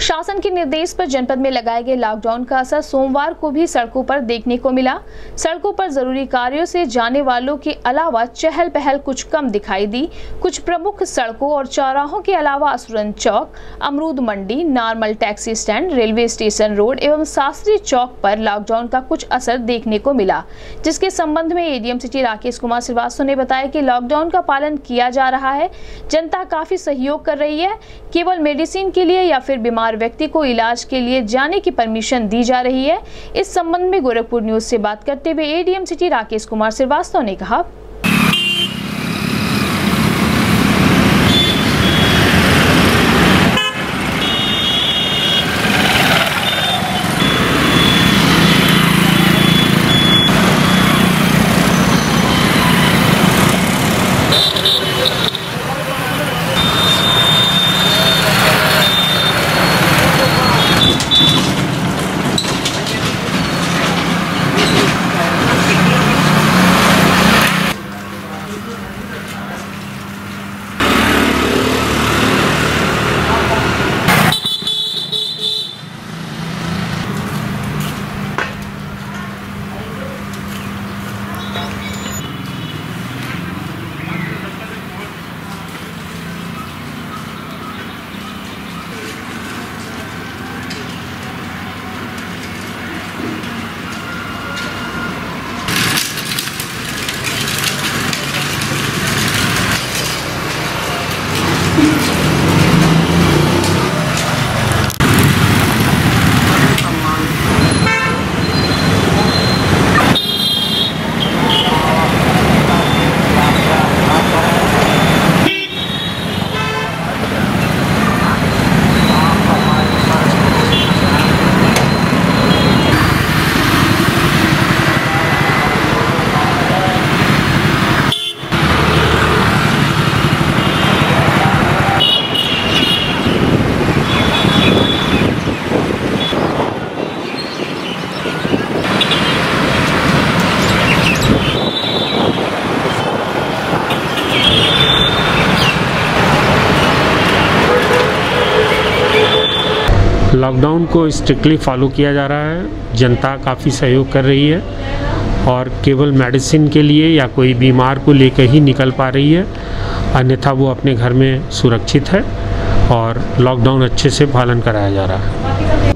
शासन के निर्देश पर जनपद में लगाए गए लॉकडाउन का असर सोमवार को भी सड़कों पर देखने को मिला। सड़कों पर जरूरी कार्यों से जाने वालों के अलावा चहल पहल कुछ कम दिखाई दी। कुछ प्रमुख सड़कों और चौराहों के अलावा असुरन चौक, अमरूद मंडी, normal taxi stand, railway station road एवं शास्त्री चौक पर लॉकडाउन का कुछ असर देखने को मिला, जिसके संबंध में एडीएम सिटी राकेश कुमार श्रीवास्तव ने बताया कि लॉकडाउन का पालन किया जा रहा है। जनता काफी सहयोग कर रही है। केवल मेडिसिन के लिए या फिर बीमार व्यक्ति को इलाज के लिए जाने की परमिशन दी जा रही है। इस संबंध में गोरखपुर न्यूज से बात करते हुए एडीएम सिटी राकेश कुमार श्रीवास्तव ने कहा, लॉकडाउन को स्ट्रिक्टली फॉलो किया जा रहा है। जनता काफ़ी सहयोग कर रही है और केवल मेडिसिन के लिए या कोई बीमार को लेकर ही निकल पा रही है, अन्यथा वो अपने घर में सुरक्षित है और लॉकडाउन अच्छे से पालन कराया जा रहा है।